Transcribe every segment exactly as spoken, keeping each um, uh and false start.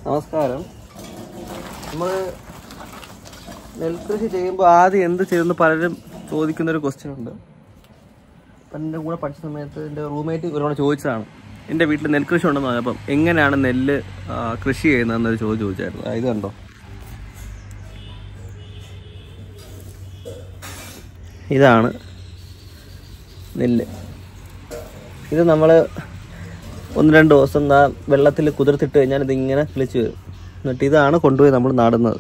നമസ്കാരം. നമ്മൾ നെൽകൃഷി ചെയ്യുമ്പോൾ ആദ്യം എന്ത് ചെയ്യുമെന്ന് പലരും ചോദിക്കുന്നൊരു ക്വസ്റ്റ്യൻ ഉണ്ട്. അപ്പം എൻ്റെ കൂടെ പഠിച്ച സമയത്ത് എൻ്റെ റൂംമേറ്റ് ഒരുപാട് ചോദിച്ചതാണ്, എൻ്റെ വീട്ടിൽ നെൽകൃഷി ഉണ്ടെന്ന് പറഞ്ഞപ്പം എങ്ങനെയാണ് നെല്ല് കൃഷി ചെയ്യുന്നതെന്നൊരു ചോദ്യം ചോദിച്ചായിരുന്നു. ഇത് കണ്ടോ, ഇതാണ് നെല്ല്. ഇത് നമ്മൾ ഒന്ന് രണ്ട് ദിവസം ആ വെള്ളത്തിൽ കുതിർത്തിട്ട് കഴിഞ്ഞാൽ ഇതിങ്ങനെ കിളിച്ച് വരും. എന്നിട്ട് ഇതാണ് കൊണ്ടുപോയി നമ്മൾ നടുന്നത്.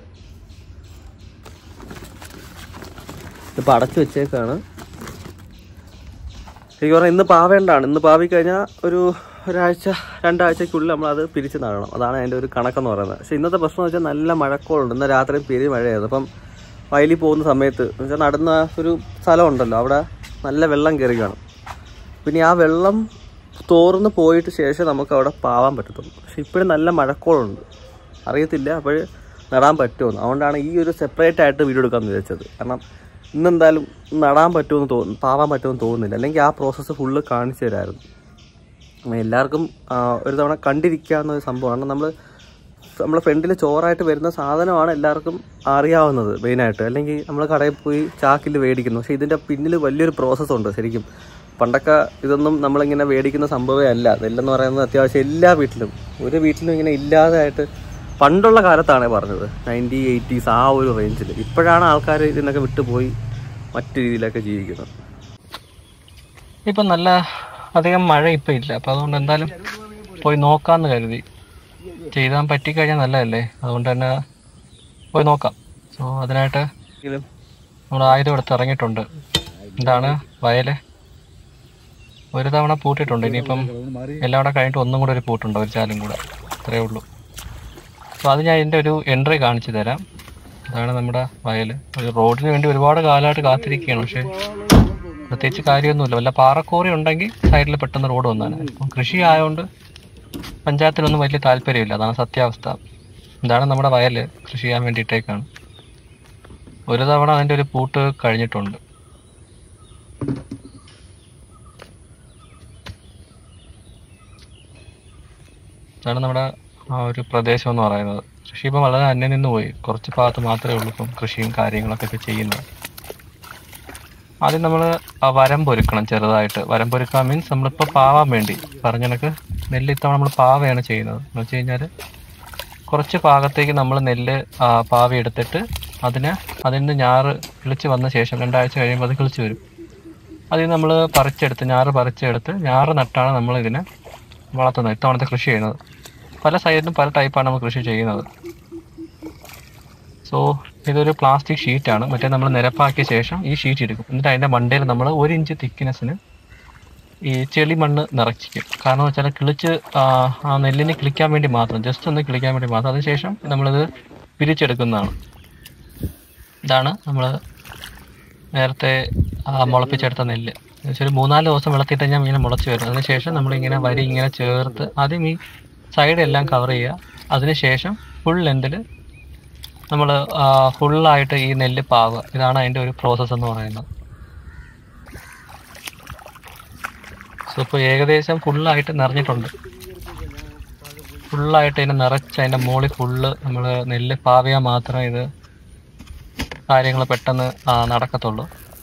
ഇപ്പം അടച്ചു വെച്ചേക്കാണ്. ശരിക്കും പറഞ്ഞാൽ ഇന്ന് പാവേണ്ടാണ്. ഇന്ന് പാവി കഴിഞ്ഞാൽ ഒരു ഒരാഴ്ച രണ്ടാഴ്ചക്കുള്ളിൽ നമ്മളത് പിരിച്ച് നടണം. അതാണ് അതിൻ്റെ ഒരു കണക്കെന്ന് പറയുന്നത്. പക്ഷേ ഇന്നത്തെ പ്രശ്നം എന്ന് വെച്ചാൽ നല്ല മഴക്കോളുണ്ട്. ഇന്ന് രാത്രി പെരി മഴയായിരുന്നു. അപ്പം വയലിൽ പോകുന്ന സമയത്ത് എന്ന് വെച്ചാൽ നടുന്ന ഒരു സ്ഥലമുണ്ടല്ലോ, അവിടെ നല്ല വെള്ളം കയറി കാണും. പിന്നെ ആ വെള്ളം തോർന്ന് പോയിട്ട് ശേഷം നമുക്ക് അവിടെ പാവാൻ പറ്റത്തുള്ളൂ. പക്ഷെ ഇപ്പോഴും നല്ല മഴക്കോളുണ്ട്, അറിയത്തില്ല അപ്പോൾ നടാൻ പറ്റുമെന്ന്. അതുകൊണ്ടാണ് ഈ ഒരു സെപ്പറേറ്റ് ആയിട്ട് വീഡിയോ എടുക്കാമെന്ന് വിചാരിച്ചത്. കാരണം ഇന്നെന്തായാലും നടാൻ പറ്റുമെന്ന് തോന്നുന്നു, പാവാൻ പറ്റുമെന്ന് തോന്നുന്നില്ല. അല്ലെങ്കിൽ ആ പ്രോസസ്സ് ഫുള്ള് കാണിച്ചു തരാമായിരുന്നു. എല്ലാവർക്കും ഒരു തവണ കണ്ടിരിക്കാവുന്ന ഒരു സംഭവമാണ്. നമ്മൾ നമ്മളെ ഫ്രണ്ടിൽ ചോറായിട്ട് വരുന്ന സാധനമാണ് എല്ലാവർക്കും അറിയാവുന്നത് മെയിനായിട്ട്. അല്ലെങ്കിൽ നമ്മൾ കടയിൽ പോയി ചാക്കിൽ മേടിക്കുന്നു. പക്ഷേ ഇതിൻ്റെ പിന്നിൽ വലിയൊരു പ്രോസസ്സുണ്ട് ശരിക്കും. പണ്ടൊക്കെ ഇതൊന്നും നമ്മളിങ്ങനെ മേടിക്കുന്ന സംഭവമേ അല്ല. നെല്ലെന്ന് പറയുന്നത് അത്യാവശ്യം എല്ലാ വീട്ടിലും, ഒരു വീട്ടിലും ഇങ്ങനെ ഇല്ലാതായിട്ട് പണ്ടുള്ള കാലത്താണ് പറഞ്ഞത്, നയൻറ്റി എയ്റ്റീസ് ആ ഒരു റേഞ്ചിൽ. ഇപ്പോഴാണ് ആൾക്കാർ ഇതിനൊക്കെ വിട്ടുപോയി മറ്റു രീതിയിലൊക്കെ ജീവിക്കുന്നത്. ഇപ്പം നല്ല അധികം മഴ ഇപ്പം ഇല്ല, അപ്പം അതുകൊണ്ട് എന്തായാലും പോയി നോക്കാമെന്ന് കരുതി. ചെയ്താൻ പറ്റിക്കഴിഞ്ഞാൽ നല്ലതല്ലേ, അതുകൊണ്ട് തന്നെ പോയി നോക്കാം. സോ അതിനായിട്ട് നമ്മൾ ആയുധം എടുത്ത് ഇറങ്ങിയിട്ടുണ്ട്. ഇതാണ് വയൽ. ഒരു തവണ പൂട്ടിയിട്ടുണ്ട്. ഇനിയിപ്പം എല്ലാം കൂടെ കഴിഞ്ഞിട്ട് ഒന്നും കൂടെ ഒരു പൂട്ടുണ്ട്, ഒരു ചാലും കൂടെ. അത്രയേ ഉള്ളൂ. അപ്പോൾ അത് ഞാൻ ഇതിൻ്റെ ഒരു എൻട്രി കാണിച്ചു തരാം. അതാണ് നമ്മുടെ വയൽ. ഒരു റോഡിന് വേണ്ടി ഒരുപാട് കാലമായിട്ട് കാത്തിരിക്കുകയാണ്. പക്ഷേ പ്രത്യേകിച്ച് കാര്യമൊന്നുമില്ല. വല്ല പാറക്കോറി ഉണ്ടെങ്കിൽ സൈഡിൽ പെട്ടെന്ന് റോഡ് വന്നാണ്. ഇപ്പം കൃഷി ആയതുകൊണ്ട് പഞ്ചായത്തിനൊന്നും വലിയ താല്പര്യമില്ല, അതാണ് സത്യാവസ്ഥ. ഇതാണ് നമ്മുടെ വയൽ. കൃഷി ചെയ്യാൻ വേണ്ടിയിട്ടേക്കാണ്. ഒരു തവണ അതിൻ്റെ ഒരു പൂട്ട് കഴിഞ്ഞിട്ടുണ്ട്. ഇതാണ് നമ്മുടെ ആ ഒരു പ്രദേശം എന്ന് പറയുന്നത്. കൃഷി ഇപ്പം വളരെ അന്യം നിന്ന് പോയി. കുറച്ച് ഭാഗത്ത് മാത്രമേ ഉള്ളൂ ഇപ്പം കൃഷിയും കാര്യങ്ങളൊക്കെ ഇപ്പം ചെയ്യുന്നത്. ആദ്യം നമ്മൾ വരം പൊരുക്കണം ചെറുതായിട്ട്. വരം പൊരുക്കാൻ മീൻസ് നമ്മളിപ്പോൾ പാവാൻ വേണ്ടി പറഞ്ഞ കണക്ക് നെല്ല് ഇത്തവണ നമ്മൾ പാവയാണ് ചെയ്യുന്നത്. എന്ന് വെച്ച് കഴിഞ്ഞാൽ കുറച്ച് ഭാഗത്തേക്ക് നമ്മൾ നെല്ല് പാവി എടുത്തിട്ട് അതിന് അതിൽ നിന്ന് ഞാറ് കിളിച്ച് വന്ന ശേഷം രണ്ടാഴ്ച കഴിയുമ്പോൾ അത് കിളിച്ച് വരും. അതിൽ നമ്മൾ പറിച്ചെടുത്ത് ഞാറ് പറിച്ചെടുത്ത് ഞാറ് നട്ടാണ് നമ്മൾ ഇതിനെ വളർത്തുന്നത്, ഇത്തവണത്തെ കൃഷി ചെയ്യുന്നത്. പല സൈഡിലും പല ടൈപ്പാണ് നമ്മൾ കൃഷി ചെയ്യുന്നത്. സോ ഇതൊരു പ്ലാസ്റ്റിക് ഷീറ്റാണ്. മറ്റേ നമ്മൾ നിരപ്പാക്കിയ ശേഷം ഈ ഷീറ്റ് എടുക്കും. എന്നിട്ട് അതിൻ്റെ മണ്ടയിൽ നമ്മൾ ഒരു ഇഞ്ച് തിക്നെസ്സിന് ഈ ചെളി മണ്ണ് നിറച്ചിക്കും. കാരണം വെച്ചാൽ കിളിച്ച് ആ നെല്ലിന് കിളിക്കാൻ വേണ്ടി മാത്രം, ജസ്റ്റ് ഒന്ന് കിളിക്കാൻ വേണ്ടി മാത്രം. അതിനുശേഷം നമ്മളിത് പിരിച്ചെടുക്കുന്നതാണ്. ഇതാണ് നമ്മൾ നേരത്തെ മുളപ്പിച്ചെടുത്ത നെല്ല്. ഒരു മൂന്നാല് ദിവസം വെള്ളത്തിട്ട് കഴിഞ്ഞാൽ ഇങ്ങനെ മുളച്ച് വരും. അതിനുശേഷം നമ്മളിങ്ങനെ വരി ഇങ്ങനെ ചേർത്ത് ആദ്യം ഈ സൈഡ് എല്ലാം കവർ ചെയ്യുക. അതിനുശേഷം ഫുൾ ലെന്തിൽ നമ്മൾ ഫുള്ളായിട്ട് ഈ നെല്ല് പാവുക. ഇതാണ് അതിൻ്റെ ഒരു പ്രോസസ്സ് എന്ന് പറയുന്നത്. സോ ഇപ്പോൾ ഏകദേശം ഫുള്ളായിട്ട് നിറഞ്ഞിട്ടുണ്ട്. ഫുള്ളായിട്ട് ഇതിനെ നിറച്ച് അതിൻ്റെ മുകളിൽ ഫുള്ള് നമ്മൾ നെല്ല് പാവിയാൽ മാത്രമേ ഇത് കാര്യങ്ങൾ പെട്ടെന്ന് നടക്കത്തുള്ളൂ.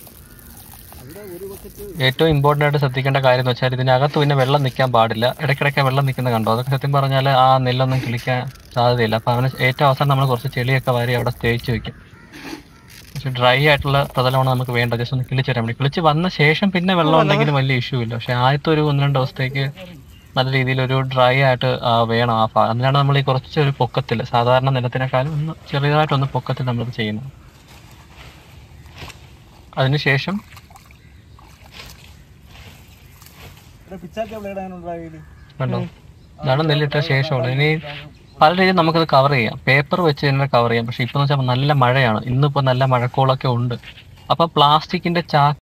ഏറ്റവും ഇമ്പോർട്ടൻ്റ് ആയിട്ട് ശ്രദ്ധിക്കേണ്ട കാര്യം എന്ന് വെച്ചാൽ ഇതിനകത്ത് പിന്നെ വെള്ളം നിൽക്കാൻ പാടില്ല. ഇടയ്ക്കിടയ്ക്ക് വെള്ളം നിൽക്കുന്ന കണ്ടോ, അതൊക്കെ സത്യം പറഞ്ഞാൽ ആ നെല്ലൊന്നും കിളിക്കാൻ സാധ്യതയില്ല. അപ്പോൾ അവന് ഏറ്റവും അവസാനം നമ്മൾ കുറച്ച് ചെളിയൊക്കെ വാരി അവിടെ തേച്ച് വയ്ക്കും. പക്ഷെ ഡ്രൈ ആയിട്ടുള്ള പ്രതലമാണ് നമുക്ക് വേണ്ടത്. ജസ്റ്റ് ഒന്ന് കിളിച്ച് തരാൻ വേണ്ടി. കിളിച്ച് വന്ന ശേഷം പിന്നെ വെള്ളം ഉണ്ടെങ്കിലും വലിയ ഇഷ്യൂ ഇല്ല. പക്ഷേ ആദ്യത്തെ ഒരു ഒന്ന് രണ്ട് ദിവസത്തേക്ക് നല്ല രീതിയിൽ ഒരു ഡ്രൈ ആയിട്ട് വേണം ആ ഭാഗം. അതിനാണ് നമ്മൾ ഈ കുറച്ച് ഒരു പൊക്കത്തിൽ, സാധാരണ നിലത്തിനേക്കാളും ഒന്ന് ചെറിയതായിട്ടൊന്ന് പൊക്കത്തിൽ നമ്മളിത് ചെയ്യുന്നത്. അതിനുശേഷം കണ്ടോ, ഇതാണ് നെല്ലിട്ട ശേഷമുള്ളത്. ഇനി പല രീതിയിൽ നമുക്കത് കവർ ചെയ്യാം. പേപ്പർ വെച്ച് തന്നെ കവർ ചെയ്യാം. പക്ഷെ ഇപ്പം എന്ന് വെച്ചാൽ നല്ല മഴയാണ്. ഇന്നിപ്പോൾ നല്ല മഴക്കോളൊക്കെ ഉണ്ട്. അപ്പോൾ പ്ലാസ്റ്റിക്കിൻ്റെ ചാക്ക്